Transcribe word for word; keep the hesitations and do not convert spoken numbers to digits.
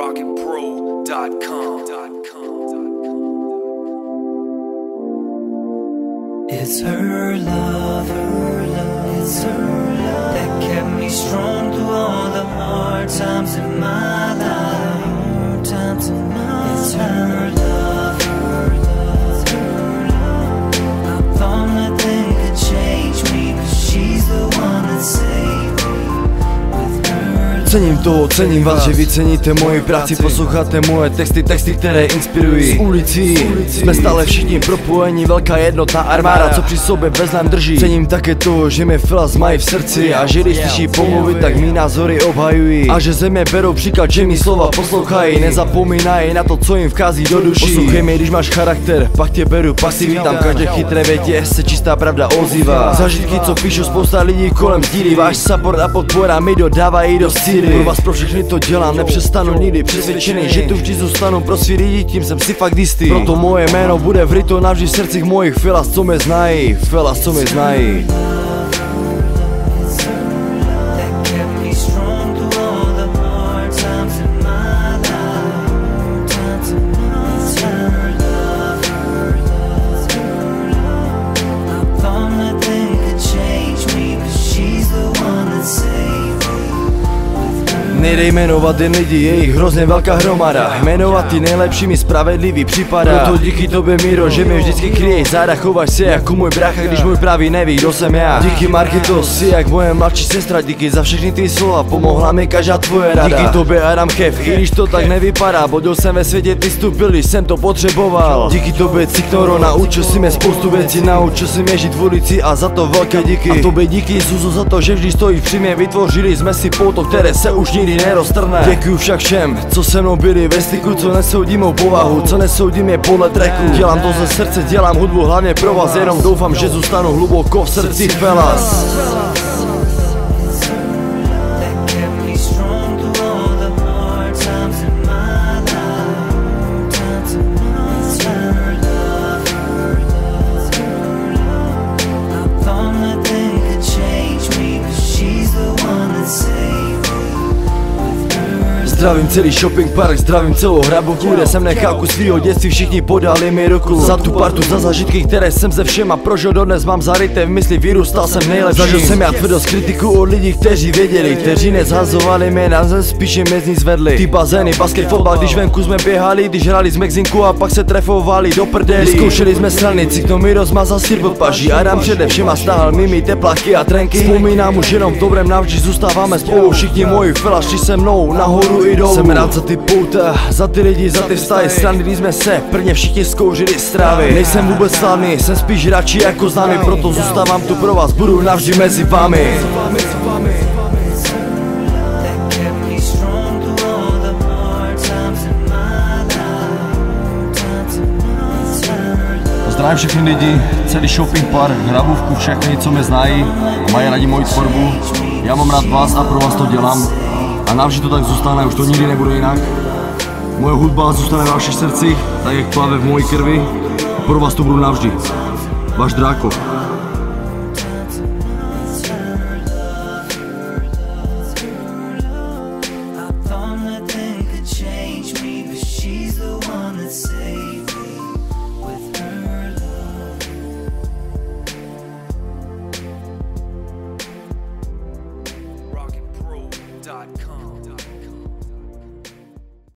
rocket pro dot com. It's her love, her love, it's her love that kept me strong through all the hard times in my life. Hard times in my life. It's her love, her love, her love. I thought nothing could change me, but she's the one that saved me. Cením to, cením vás, že vy ceníte moji práci, posloucháte moje texty, texty, které inspirují. Z ulicí jsme stále všichni propojení, velká jednotná armáda, co při sobě bez nám drží. Cením také to, že mě Filas mají v srdci a že když slyší pomluvy, tak mý názory obhajují. A že ze mě berou příklad, že mý slova poslouchají, nezapomínají na to, co jim vchází do duší. Poslouchej mě, když máš charakter, pak tě beru, pak si vítám, každé chytré větě se čistá pravda ozývá. Zážitky, co píšu, spousta lidí kolem sdílí, váš support a podpora mi dodávají do síly. Pro vás, pro všechny to dělám, nepřestanu nikdy, přesvědčený, že tu vždy zůstanu pro svý lidi, tím jsem si fakt jistý. Proto moje jméno bude vryto navždy v srdcích mojich Filas, co mě znají, Filas, co mě znají. Nejde jmenovat jen lidi, je jich hrozně velká hromada. Jmenovat ty nejlepší mi spravedlivý připadá. Proto díky tobě, Miro, že mě vždycky kryješ záda. Chováš se jako můj brácha, když můj pravý neví, kdo jsem já. Díky Marketo, si jak moje mladší sestra. Díky za všechny ty slova, pomohla mi každá tvoje rada. Díky tobě Adam Chef, i když to tak nevypadá. Bodil jsem ve světě, ty vstupil, když jsem to potřeboval. Díky tobě Ciktoro, naučil si mě spoustu věcí. Naučil si mě žít v ulici a za to velké díky. A tobě díky Zuzu za to, že vždy stojí při mě. Vytvořili jsme si pouto, které se už nikdy neroztrhne. Děkuju však všem, co se mnou byli ve styku, co nesoudí mou povahu, co nesoudí mě podle tracku. Dělám to ze srdce, dělám hudbu hlavně pro vás, jenom doufám, že zůstanu hluboko v srdci Filas. Zdravím celý shopping park, zdravím celou Hrabovku, kde jsem nechal kus svýho dětství, všichni podali mi ruku. Za tu partu, za zažitky, které jsem se všema prožil, dodnes mám zaryté v mysli, vyrůstal jsem nejlepší. Zažil jsem já tvrdost kritiku od lidí, kteří věděli, kteří nezhazovali mě na zem, spíše mě z ní zvedli. Ty bazény, basket, fotbal, když venku jsme běhali, když hrali z Mexinku a pak se trefovali do prdeli. Zkoušeli jsme stranici, kdo mi rozmazal sír pod paží, Adam především a stáhl mimi tepláky a trenky. Vzpomínám už jenom v dobrém, navždy zůstáváme spolu, všichni moji Filas šli se mnou nahoru i dolů. Jsem rád za ty pouta, za ty lidi, za ty vztahy, strany, kdy jsme se prvně všichni zkouřili strávy. Nejsem vůbec slavný, jsem spíš radši jako známý, proto zůstávám tu pro vás, budu navždy mezi vámi. Zdravím všechny lidi, celý shopping park, Hrabovku, všechny, co mě znají a mají rádi moji tvorbu. Já mám rád vás a pro vás to dělám. A navždy to tak zůstane, už to nikdy nebude jinak. Moje hudba zůstane ve vašich srdcích, tak jak pláve v mojí krvi. A pro vás to budu navždy. Váš Dráko. rocket pro dot com.